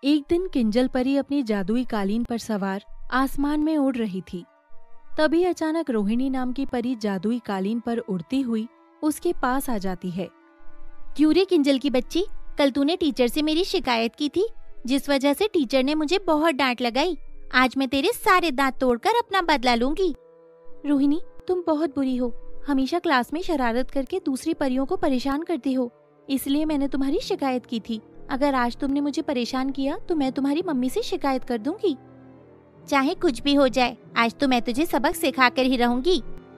एक दिन किंजल परी अपनी जादुई कालीन पर सवार आसमान में उड़ रही थी। तभी अचानक रोहिणी नाम की परी जादुई कालीन पर उड़ती हुई उसके पास आ जाती है। क्यों रे किंजल की बच्ची, कल तूने टीचर से मेरी शिकायत की थी, जिस वजह से टीचर ने मुझे बहुत डांट लगाई। आज मैं तेरे सारे दांत तोड़कर अपना बदला लूंगी। रोहिणी, तुम बहुत बुरी हो। हमेशा क्लास में शरारत करके दूसरी परियों को परेशान करती हो, इसलिए मैंने तुम्हारी शिकायत की थी। अगर आज तुमने मुझे परेशान किया तो मैं तुम्हारी मम्मी से शिकायत कर दूंगी। चाहे कुछ भी हो जाए, आज तो मैं तुझे सबक सिखाकर ही रहूंगी।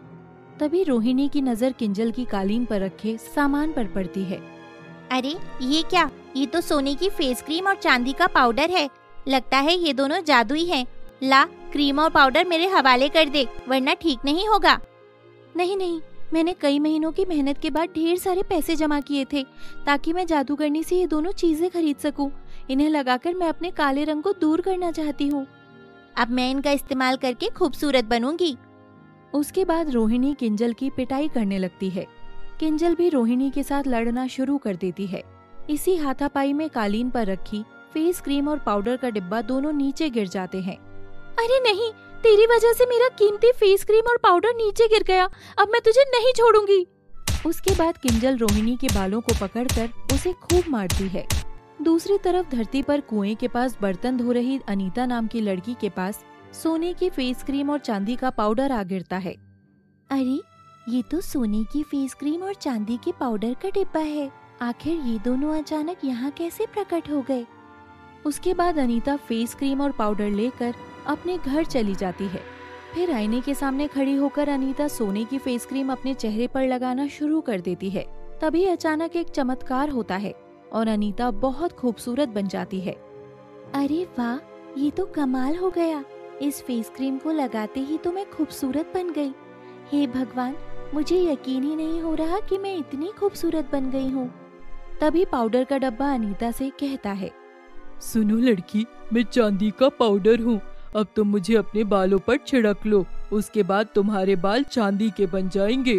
तभी रोहिणी की नजर किंजल की कालीन पर रखे सामान पर पड़ती है। अरे ये क्या, ये तो सोने की फेस क्रीम और चांदी का पाउडर है। लगता है ये दोनों जादुई हैं। ला, क्रीम और पाउडर मेरे हवाले कर दे, वरना ठीक नहीं होगा। नहीं नहीं, मैंने कई महीनों की मेहनत के बाद ढेर सारे पैसे जमा किए थे ताकि मैं जादूगरनी से ये दोनों चीजें खरीद सकूं। इन्हें लगाकर मैं अपने काले रंग को दूर करना चाहती हूँ। अब मैं इनका इस्तेमाल करके खूबसूरत बनूंगी। उसके बाद रोहिणी किंजल की पिटाई करने लगती है। किंजल भी रोहिणी के साथ लड़ना शुरू कर देती है। इसी हाथापाई में कालीन पर रखी फेस क्रीम और पाउडर का डिब्बा दोनों नीचे गिर जाते हैं। अरे नहीं, तेरी वजह से मेरा कीमती फेस क्रीम और पाउडर नीचे गिर गया। अब मैं तुझे नहीं छोड़ूंगी। उसके बाद किंजल रोहिणी के बालों को पकड़कर उसे खूब मारती है। दूसरी तरफ धरती पर कुएं के पास बर्तन धो रही अनीता नाम की लड़की के पास सोने की फेस क्रीम और चांदी का पाउडर आ गिरता है। अरे ये तो सोने की फेस क्रीम और चांदी के पाउडर का डिब्बा है। आखिर ये दोनों अचानक यहाँ कैसे प्रकट हो गए? उसके बाद अनीता फेस क्रीम और पाउडर लेकर अपने घर चली जाती है। फिर आईने के सामने खड़ी होकर अनीता सोने की फेस क्रीम अपने चेहरे पर लगाना शुरू कर देती है। तभी अचानक एक चमत्कार होता है और अनीता बहुत खूबसूरत बन जाती है। अरे वाह, ये तो कमाल हो गया। इस फेस क्रीम को लगाते ही तो मैं खूबसूरत बन गई। हे भगवान, मुझे यकीन ही नहीं हो रहा कि मैं इतनी खूबसूरत बन गई हूँ। तभी पाउडर का डब्बा अनीता से कहता है, सुनो लड़की, मैं चांदी का पाउडर हूँ। अब तुम मुझे अपने बालों पर छिड़क लो, उसके बाद तुम्हारे बाल चांदी के बन जाएंगे।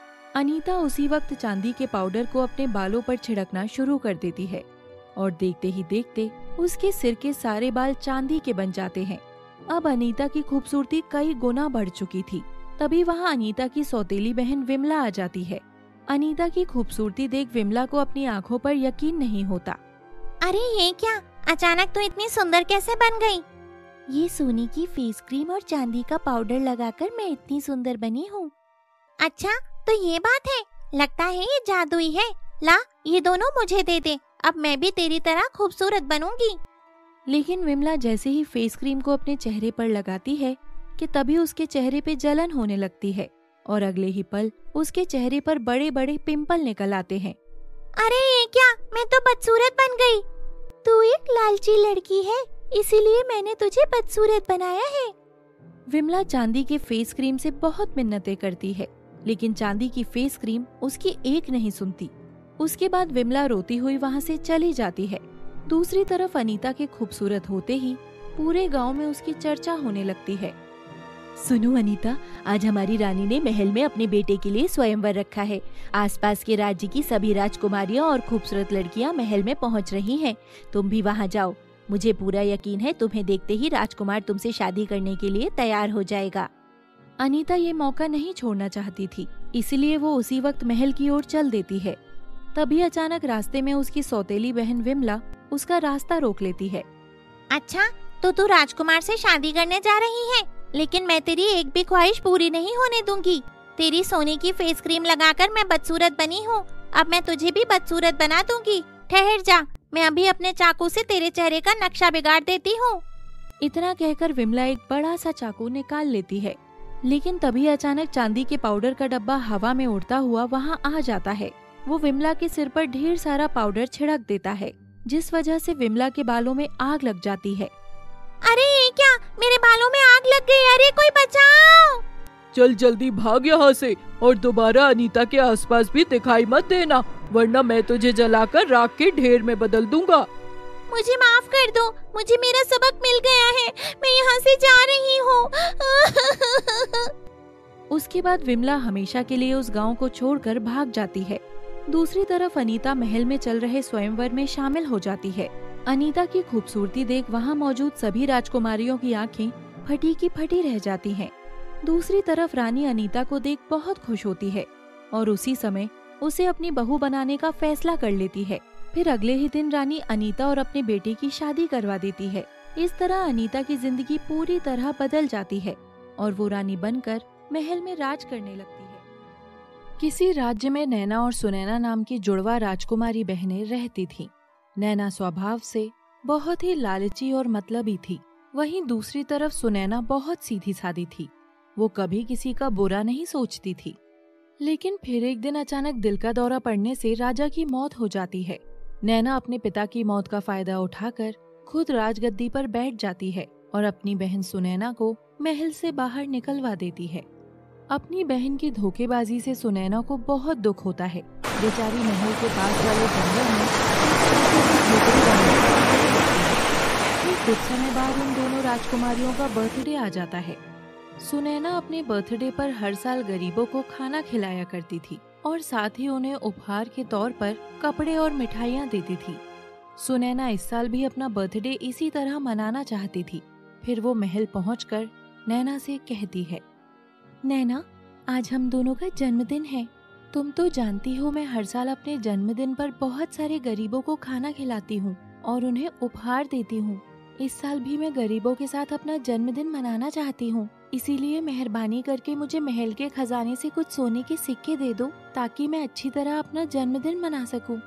अनीता उसी वक्त चांदी के पाउडर को अपने बालों पर छिड़कना शुरू कर देती है और देखते ही देखते उसके सिर के सारे बाल चांदी के बन जाते हैं। अब अनीता की खूबसूरती कई गुना बढ़ चुकी थी। तभी वहाँ अनीता की सौतेली बहन विमला आ जाती है। अनीता की खूबसूरती देख विमला को अपनी आँखों पर यकीन नहीं होता। अरे ये क्या, अचानक तो इतनी सुंदर कैसे बन गई? ये सोने की फेस क्रीम और चांदी का पाउडर लगाकर मैं इतनी सुंदर बनी हूँ। अच्छा, तो ये बात है। लगता है ये जादुई है। ला, ये दोनों मुझे दे दे, अब मैं भी तेरी तरह खूबसूरत बनूंगी। लेकिन विमला जैसे ही फेस क्रीम को अपने चेहरे पर लगाती है कि तभी उसके चेहरे पे जलन होने लगती है और अगले ही पल उसके चेहरे पर बड़े बड़े पिंपल निकल आते हैं। अरे ये क्या, मैं तो बदसूरत बन गई। तू एक लालची लड़की है, इसीलिए मैंने तुझे बदसूरत बनाया है। विमला चांदी के फेस क्रीम से बहुत मिन्नतें करती है, लेकिन चांदी की फेस क्रीम उसकी एक नहीं सुनती। उसके बाद विमला रोती हुई वहाँ से चली जाती है। दूसरी तरफ अनीता के खूबसूरत होते ही पूरे गांव में उसकी चर्चा होने लगती है। सुनो अनीता, आज हमारी रानी ने महल में अपने बेटे के लिए स्वयंवर रखा है। आसपास के राज्य की सभी राजकुमारियां और खूबसूरत लड़कियां महल में पहुंच रही हैं। तुम भी वहां जाओ। मुझे पूरा यकीन है तुम्हें देखते ही राजकुमार तुमसे शादी करने के लिए तैयार हो जाएगा। अनीता ये मौका नहीं छोड़ना चाहती थी, इसलिए वो उसी वक्त महल की ओर चल देती है। तभी अचानक रास्ते में उसकी सौतेली बहन विमला उसका रास्ता रोक लेती है। अच्छा, तो तू राजकुमार से शादी करने जा रही है? लेकिन मैं तेरी एक भी ख्वाहिश पूरी नहीं होने दूंगी। तेरी सोने की फेस क्रीम लगाकर मैं बदसूरत बनी हूँ, अब मैं तुझे भी बदसूरत बना दूंगी। ठहर जा, मैं अभी अपने चाकू से तेरे चेहरे का नक्शा बिगाड़ देती हूँ। इतना कहकर विमला एक बड़ा सा चाकू निकाल लेती है, लेकिन तभी अचानक चांदी के पाउडर का डब्बा हवा में उड़ता हुआ वहाँ आ जाता है। वो विमला के सिर पर ढेर सारा पाउडर छिड़क देता है, जिस वजह से विमला के बालों में आग लग जाती है। अरे ये क्या, मेरे बालों में आग लग गई। अरे कोई बचाओ। चल जल्दी भाग यहाँ से और दोबारा अनीता के आसपास भी दिखाई मत देना, वरना मैं तुझे जलाकर राख के ढेर में बदल दूंगा। मुझे माफ कर दो, मुझे मेरा सबक मिल गया है, मैं यहाँ से जा रही हूँ। उसके बाद विमला हमेशा के लिए उस गांव को छोड़कर भाग जाती है। दूसरी तरफ अनीता महल में चल रहे स्वयंवर में शामिल हो जाती है। अनीता की खूबसूरती देख वहाँ मौजूद सभी राजकुमारियों की आंखें फटी की फटी रह जाती हैं। दूसरी तरफ रानी अनीता को देख बहुत खुश होती है और उसी समय उसे अपनी बहू बनाने का फैसला कर लेती है। फिर अगले ही दिन रानी अनीता और अपने बेटे की शादी करवा देती है। इस तरह अनीता की जिंदगी पूरी तरह बदल जाती है और वो रानी बनकर महल में राज करने लगती है। किसी राज्य में नैना और सुनैना नाम की जुड़वा राजकुमारी बहनें रहती थीं। नैना स्वभाव से बहुत ही लालची और मतलबी थी। वहीं दूसरी तरफ सुनैना बहुत सीधी सादी थी। वो कभी किसी का बुरा नहीं सोचती थी। लेकिन फिर एक दिन अचानक दिल का दौरा पड़ने से राजा की मौत हो जाती है। नैना अपने पिता की मौत का फायदा उठाकर खुद राजगद्दी पर बैठ जाती है और अपनी बहन सुनैना को महल से बाहर निकलवा देती है। अपनी बहन की धोखेबाजी से सुनैना को बहुत दुख होता है। बेचारी महल के पास वाले जंगल में झोपड़ी बनाकर कुछ समय बाद उन दोनों राजकुमारियों का बर्थडे आ जाता है। सुनैना अपने बर्थडे पर हर साल गरीबों को खाना खिलाया करती थी और साथ ही उन्हें उपहार के तौर पर कपड़े और मिठाइयाँ देती थी। सुनैना इस साल भी अपना बर्थडे इसी तरह मनाना चाहती थी। फिर वो महल पहुंचकर नैना से कहती है, नैना, आज हम दोनों का जन्मदिन है। तुम तो जानती हो मैं हर साल अपने जन्मदिन पर बहुत सारे गरीबों को खाना खिलाती हूँ और उन्हें उपहार देती हूँ। इस साल भी मैं गरीबों के साथ अपना जन्मदिन मनाना चाहती हूँ, इसीलिए मेहरबानी करके मुझे महल के खजाने से कुछ सोने के सिक्के दे दो ताकि मैं अच्छी तरह अपना जन्मदिन मना सकूँ।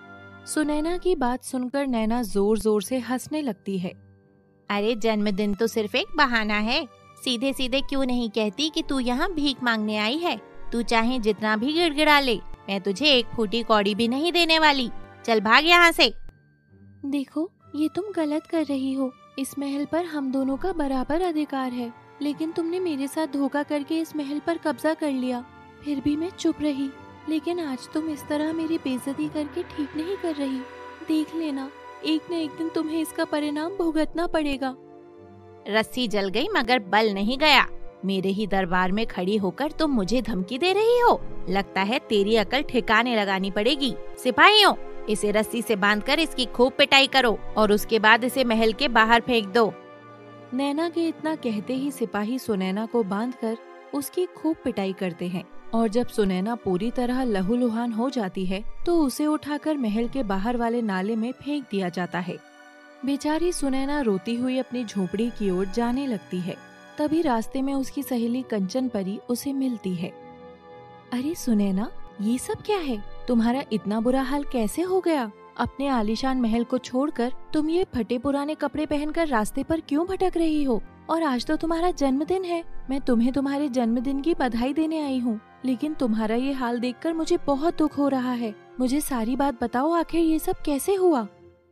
सुनैना की बात सुनकर नैना जोर जोर से हंसने लगती है। अरे जन्मदिन तो सिर्फ एक बहाना है। सीधे सीधे क्यों नहीं कहती कि तू यहाँ भीख मांगने आई है। तू चाहे जितना भी गिड़गिड़ा ले, मैं तुझे एक फूटी कौड़ी भी नहीं देने वाली। चल भाग यहाँ से। देखो, ये तुम गलत कर रही हो। इस महल पर हम दोनों का बराबर अधिकार है, लेकिन तुमने मेरे साथ धोखा करके इस महल पर कब्जा कर लिया। फिर भी मैं चुप रही, लेकिन आज तुम इस तरह मेरी बेइज्जती करके ठीक नहीं कर रही। देख लेना, एक न एक दिन तुम्हें इसका परिणाम भुगतना पड़ेगा। रस्सी जल गई मगर बल नहीं गया। मेरे ही दरबार में खड़ी होकर तुम मुझे धमकी दे रही हो। लगता है तेरी अकल ठिकाने लगानी पड़ेगी। सिपाहियों, इसे रस्सी से बांधकर इसकी खूब पिटाई करो और उसके बाद इसे महल के बाहर फेंक दो। नैना के इतना कहते ही सिपाही सुनैना को बांधकर उसकी खूब पिटाई करते हैं और जब सुनैना पूरी तरह लहूलुहान हो जाती है तो उसे उठाकर महल के बाहर वाले नाले में फेंक दिया जाता है। बेचारी सुनैना रोती हुई अपनी झोपड़ी की ओर जाने लगती है। तभी रास्ते में उसकी सहेली कंचन परी उसे मिलती है। अरे सुनैना, ये सब क्या है? तुम्हारा इतना बुरा हाल कैसे हो गया? अपने आलीशान महल को छोड़कर तुम ये फटे पुराने कपड़े पहनकर रास्ते पर क्यों भटक रही हो? और आज तो तुम्हारा जन्मदिन है। मैं तुम्हें तुम्हारे जन्मदिन की बधाई देने आई हूँ, लेकिन तुम्हारा ये हाल देखकर मुझे बहुत दुख हो रहा है। मुझे सारी बात बताओ, आखिर ये सब कैसे हुआ?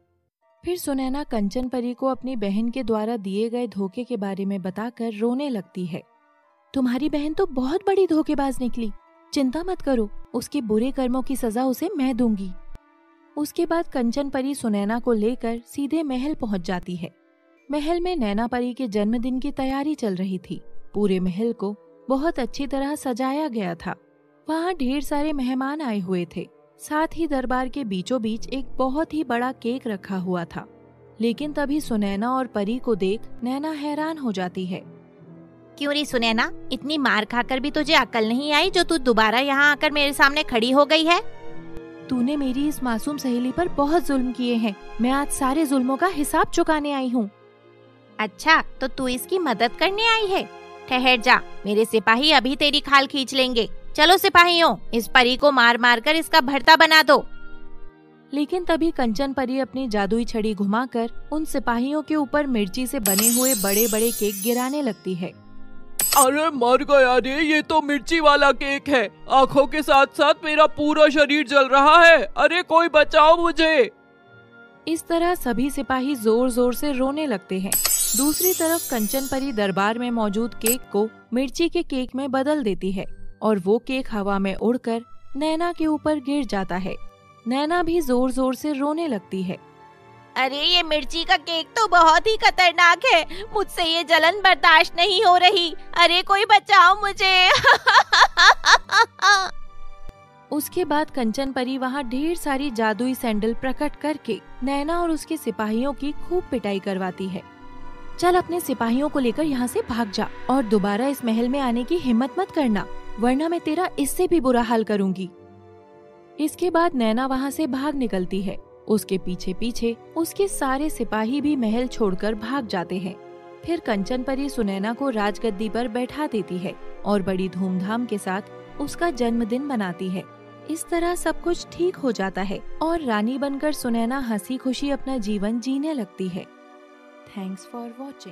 फिर सुनैना कंचन परी को अपनी बहन के द्वारा दिए गए धोखे के बारे में बताकर रोने लगती है। तुम्हारी बहन तो बहुत बड़ी धोखेबाज निकली। चिंता मत करो, उसके बुरे कर्मों की सजा उसे मैं दूंगी। उसके बाद कंचन परी सुनैना को लेकर सीधे महल पहुंच जाती है। महल में नैना परी के जन्मदिन की तैयारी चल रही थी। पूरे महल को बहुत अच्छी तरह सजाया गया था। वहाँ ढेर सारे मेहमान आए हुए थे। साथ ही दरबार के बीचों बीच एक बहुत ही बड़ा केक रखा हुआ था। लेकिन तभी सुनैना और परी को देख नैना हैरान हो जाती है। क्यों रे सुनैना, इतनी मार खाकर भी तुझे अकल नहीं आई जो तू दोबारा यहाँ आकर मेरे सामने खड़ी हो गई है? तूने मेरी इस मासूम सहेली पर बहुत जुल्म किए हैं। मैं आज सारे जुल्मों का हिसाब चुकाने आई हूँ। अच्छा, तो तू इसकी मदद करने आई है? ठहर जा, मेरे सिपाही अभी तेरी खाल खींच लेंगे। चलो सिपाहियों, इस परी को मार मार कर इसका भरता बना दो। लेकिन तभी कंचन परी अपनी जादुई छड़ी घुमाकर उन सिपाहियों के ऊपर मिर्ची से बने हुए बड़े बड़े केक गिराने लगती है। अरे मर गया रे, ये तो मिर्ची वाला केक है। आँखों के साथ साथ मेरा पूरा शरीर जल रहा है। अरे कोई बचाओ मुझे। इस तरह सभी सिपाही जोर जोर से रोने लगते हैं। दूसरी तरफ कंचन परी दरबार में मौजूद केक को मिर्ची के केक में बदल देती है और वो केक हवा में उड़कर नैना के ऊपर गिर जाता है। नैना भी जोर जोर से रोने लगती है। अरे ये मिर्ची का केक तो बहुत ही खतरनाक है। मुझसे ये जलन बर्दाश्त नहीं हो रही। अरे कोई बचाओ मुझे। उसके बाद कंचन परी वहाँ ढेर सारी जादुई सैंडल प्रकट करके नैना और उसके सिपाहियों की खूब पिटाई करवाती है। चल अपने सिपाहियों को लेकर यहाँ से भाग जा और दोबारा इस महल में आने की हिम्मत मत करना, वरना मैं तेरा इससे भी बुरा हाल करूंगी। इसके बाद नैना वहाँ से भाग निकलती है। उसके पीछे पीछे उसके सारे सिपाही भी महल छोड़कर भाग जाते हैं। फिर कंचन परी सुनैना को राजगद्दी पर बैठा देती है और बड़ी धूमधाम के साथ उसका जन्मदिन मनाती है। इस तरह सब कुछ ठीक हो जाता है और रानी बनकर सुनैना हंसी खुशी अपना जीवन जीने लगती है। Thanks for watching.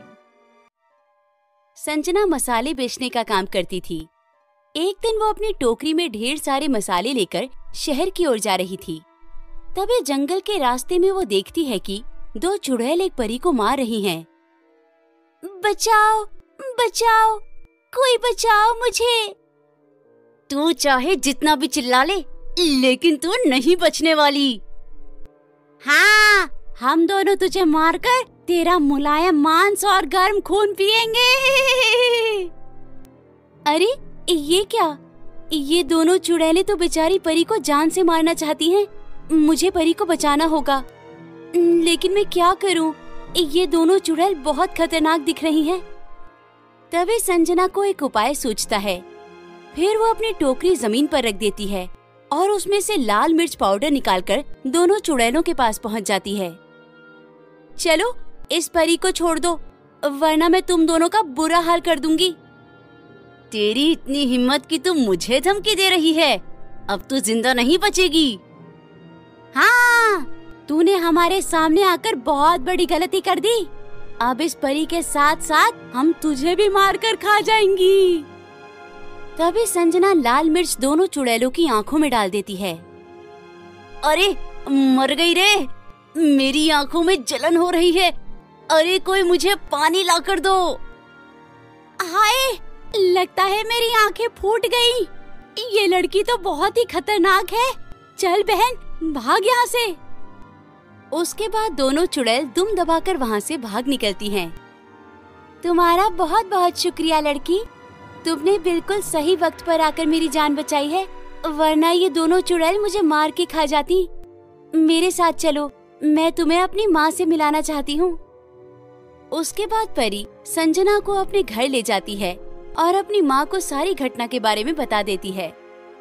संजना मसाले बेचने का काम करती थी। एक दिन वो अपनी टोकरी में ढेर सारे मसाले लेकर शहर की ओर जा रही थी। तभी जंगल के रास्ते में वो देखती है कि 2 चुड़ैल एक परी को मार रही हैं। बचाओ, बचाओ, कोई बचाओ मुझे। तू चाहे जितना भी चिल्ला ले, लेकिन तू नहीं बचने वाली। हाँ, हम दोनों तुझे मारकर तेरा मुलायम मांस और गर्म खून पिएंगे। अरे ये क्या? ये दोनों चुड़ैलें तो बेचारी परी को जान से मारना चाहती हैं। मुझे परी को बचाना होगा, लेकिन मैं क्या करूं? ये दोनों चुड़ैल बहुत खतरनाक दिख रही हैं। तभी संजना को एक उपाय सूझता है। फिर वो अपनी टोकरी जमीन पर रख देती है और उसमें से लाल मिर्च पाउडर निकालकर दोनों चुड़ैलों के पास पहुंच जाती है। चलो इस परी को छोड़ दो, वरना मैं तुम दोनों का बुरा हाल कर दूंगी। तेरी इतनी हिम्मत कि तू मुझे धमकी दे रही है? अब तू जिंदा नहीं बचेगी। हाँ, तूने हमारे सामने आकर बहुत बड़ी गलती कर दी। अब इस परी के साथ साथ हम तुझे भी मारकर खा जाएंगी। तभी संजना लाल मिर्च दोनों चुड़ैलों की आंखों में डाल देती है। अरे मर गई रे, मेरी आंखों में जलन हो रही है। अरे कोई मुझे पानी लाकर दो। हाय, लगता है मेरी आंखें फूट गई। ये लड़की तो बहुत ही खतरनाक है। चल बहन, भाग यहाँ से। उसके बाद दोनों चुड़ैल दुम दबाकर वहाँ से भाग निकलती हैं। तुम्हारा बहुत बहुत शुक्रिया लड़की, तुमने बिल्कुल सही वक्त पर आकर मेरी जान बचाई है, वरना ये दोनों चुड़ैल मुझे मार के खा जाती। मेरे साथ चलो, मैं तुम्हें अपनी माँ से मिलाना चाहती हूँ। उसके बाद परी संजना को अपने घर ले जाती है और अपनी माँ को सारी घटना के बारे में बता देती है।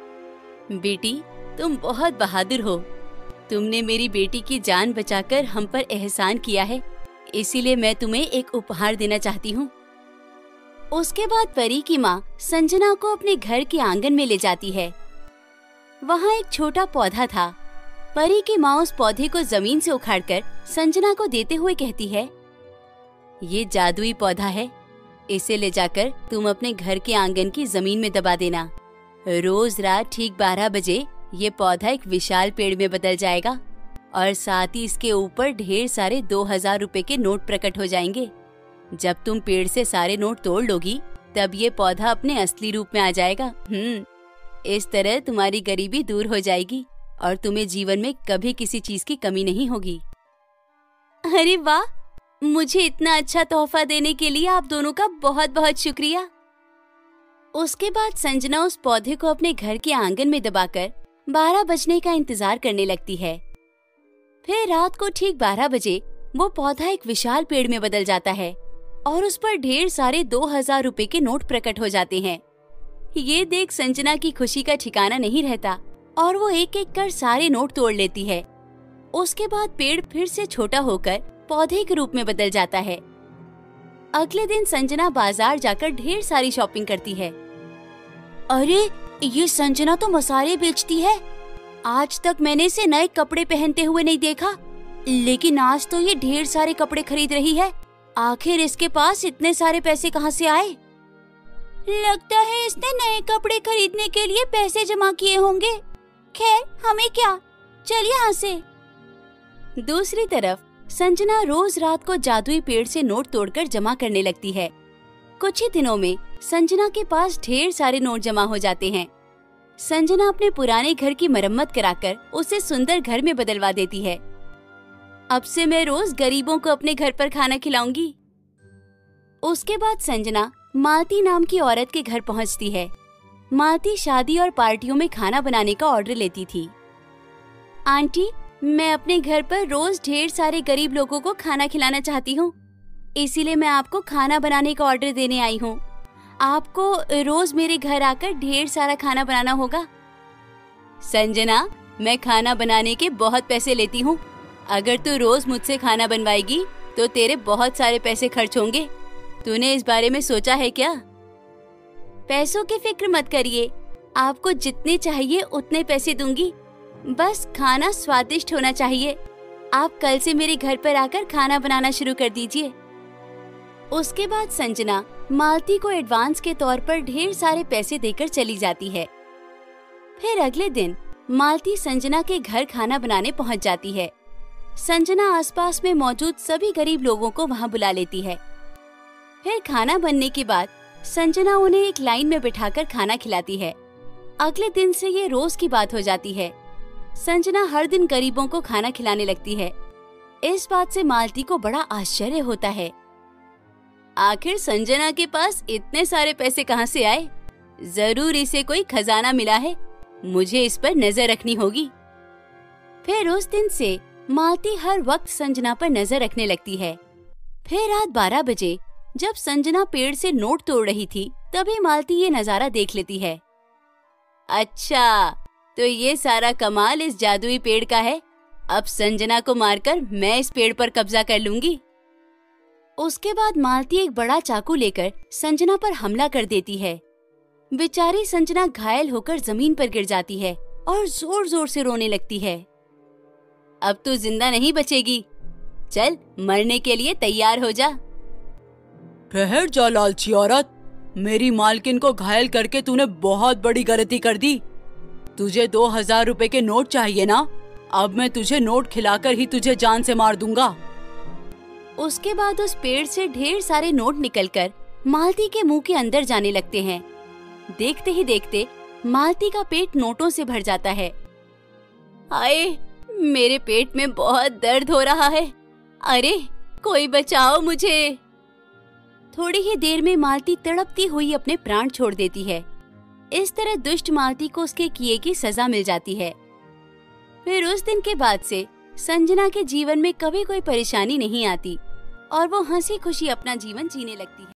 बेटी, तुम बहुत बहादुर हो। तुमने मेरी बेटी की जान बचाकर हम पर एहसान किया है, इसीलिए मैं तुम्हें एक उपहार देना चाहती हूँ। उसके बाद परी की माँ संजना को अपने घर के आंगन में ले जाती है। वहाँ एक छोटा पौधा था। परी की माँ उस पौधे को जमीन से उखाड़कर संजना को देते हुए कहती है, ये जादुई पौधा है, इसे ले जाकर तुम अपने घर के आंगन की जमीन में दबा देना। रोज रात ठीक 12 बजे ये पौधा एक विशाल पेड़ में बदल जाएगा और साथ ही इसके ऊपर ढेर सारे 2000 रुपए के नोट प्रकट हो जाएंगे। जब तुम पेड़ से सारे नोट तोड़ लोगी, तब ये पौधा अपने असली रूप में आ जाएगा। इस तरह तुम्हारी गरीबी दूर हो जाएगी और तुम्हें जीवन में कभी किसी चीज की कमी नहीं होगी। अरे वाह, मुझे इतना अच्छा तोहफा देने के लिए आप दोनों का बहुत बहुत शुक्रिया। उसके बाद संजना उस पौधे को अपने घर के आंगन में दबाकर 12 बजने का इंतजार करने लगती है। फिर रात को ठीक 12 बजे वो पौधा एक विशाल पेड़ में बदल जाता है और उस पर ढेर सारे 2000 रुपए के नोट प्रकट हो जाते हैं। ये देख संजना की खुशी का ठिकाना नहीं रहता और वो एक एक कर सारे नोट तोड़ लेती है। उसके बाद पेड़ फिर से छोटा होकर पौधे के रूप में बदल जाता है। अगले दिन संजना बाजार जाकर ढेर सारी शॉपिंग करती है। अरे ये संजना तो मसाले बेचती है। आज तक मैंने इसे नए कपड़े पहनते हुए नहीं देखा, लेकिन आज तो ये ढेर सारे कपड़े खरीद रही है। आखिर इसके पास इतने सारे पैसे कहाँ से आए? लगता है इसने नए कपड़े खरीदने के लिए पैसे जमा किए होंगे। खैर, हमें क्या, चल यहाँ से। दूसरी तरफ संजना रोज रात को जादुई पेड़ से नोट तोड़कर जमा करने लगती है। कुछ ही दिनों में संजना के पास ढेर सारे नोट जमा हो जाते हैं। संजना अपने पुराने घर की मरम्मत कराकर उसे सुंदर घर में बदलवा देती है। अब से मैं रोज गरीबों को अपने घर पर खाना खिलाऊंगी। उसके बाद संजना मालती नाम की औरत के घर पहुंचती है। मालती शादी और पार्टियों में खाना बनाने का ऑर्डर लेती थी। आंटी, मैं अपने घर पर रोज ढेर सारे गरीब लोगों को खाना खिलाना चाहती हूँ, इसीलिए मैं आपको खाना बनाने का ऑर्डर देने आई हूँ। आपको रोज मेरे घर आकर ढेर सारा खाना बनाना होगा। संजना, मैं खाना बनाने के बहुत पैसे लेती हूँ। अगर तू रोज मुझसे खाना बनवाएगी तो तेरे बहुत सारे पैसे खर्च होंगे। तूने इस बारे में सोचा है क्या? पैसों की फिक्र मत करिए, आपको जितने चाहिए उतने पैसे दूंगी। बस खाना स्वादिष्ट होना चाहिए। आप कल से मेरे घर पर आकर खाना बनाना शुरू कर दीजिए। उसके बाद संजना मालती को एडवांस के तौर पर ढेर सारे पैसे देकर चली जाती है। फिर अगले दिन मालती संजना के घर खाना बनाने पहुंच जाती है। संजना आसपास में मौजूद सभी गरीब लोगों को वहां बुला लेती है। फिर खाना बनने के बाद संजना उन्हें एक लाइन में बिठाकर खाना खिलाती है। अगले दिन से ये रोज की बात हो जाती है। संजना हर दिन गरीबों को खाना खिलाने लगती है। इस बात से मालती को बड़ा आश्चर्य होता है। आखिर संजना के पास इतने सारे पैसे कहाँ से आए? जरूर इसे कोई खजाना मिला है। मुझे इस पर नजर रखनी होगी। फिर उस दिन से मालती हर वक्त संजना पर नजर रखने लगती है। फिर रात 12 बजे जब संजना पेड़ से नोट तोड़ रही थी, तभी मालती ये नजारा देख लेती है। अच्छा, तो ये सारा कमाल इस जादुई पेड़ का है। अब संजना को मारकर मैं इस पेड़ पर कब्जा कर लूंगी। उसके बाद मालती एक बड़ा चाकू लेकर संजना पर हमला कर देती है। बेचारी संजना घायल होकर जमीन पर गिर जाती है और जोर जोर से रोने लगती है। अब तू जिंदा नहीं बचेगी। चल, मरने के लिए तैयार हो जा। ठहर जा लालची औरत, मेरी मालकिन को घायल करके तूने बहुत बड़ी गलती कर दी। तुझे 2000 रुपए के नोट चाहिए ना? अब मैं तुझे नोट खिलाकर ही तुझे जान से मार दूंगा। उसके बाद उस पेड़ से ढेर सारे नोट निकलकर मालती के मुंह के अंदर जाने लगते हैं। देखते ही देखते मालती का पेट नोटों से भर जाता है। हाय, मेरे पेट में बहुत दर्द हो रहा है। अरे, कोई बचाओ मुझे। थोड़ी ही देर में मालती तड़पती हुई अपने प्राण छोड़ देती है। इस तरह दुष्ट मालती को उसके किए की सजा मिल जाती है। फिर उस दिन के बाद से संजना के जीवन में कभी कोई परेशानी नहीं आती और वो हंसी खुशी अपना जीवन जीने लगती है।